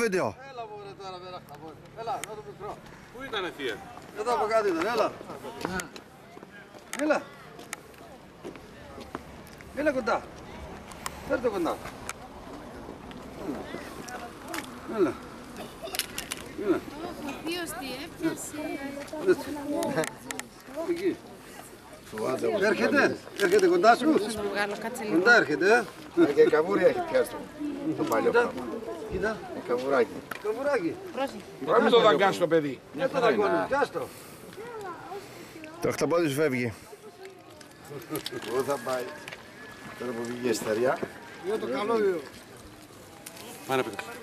βίντεο. Έλα μωρέ τώρα πέρα χαμόρ. Έλα, εδώ το μικρό. Πού ήτανε θεία? Εδώ από κάτω ήταν, έλα. Έλα. Έλα κοντά. Φέρ' το κοντά. Έλα. Έλα. Ο θείος τι έπιασε. Εκεί. Έρχεται κοντά σου. Κοντά έρχεται, Και καβούρι έχει πιάσει το παλιό πράγμα. Κοίτα. Καβουράκι. Καβουράκι. Πάμε το δαγκάς το παιδί. Δεν το δαγκώνεις, πιάστο. Το χταπόδι σου φεύγει. Πού θα πάει τώρα που βγήκε η στεριά. Είναι το καλώδιο. Πάνε πέτρες.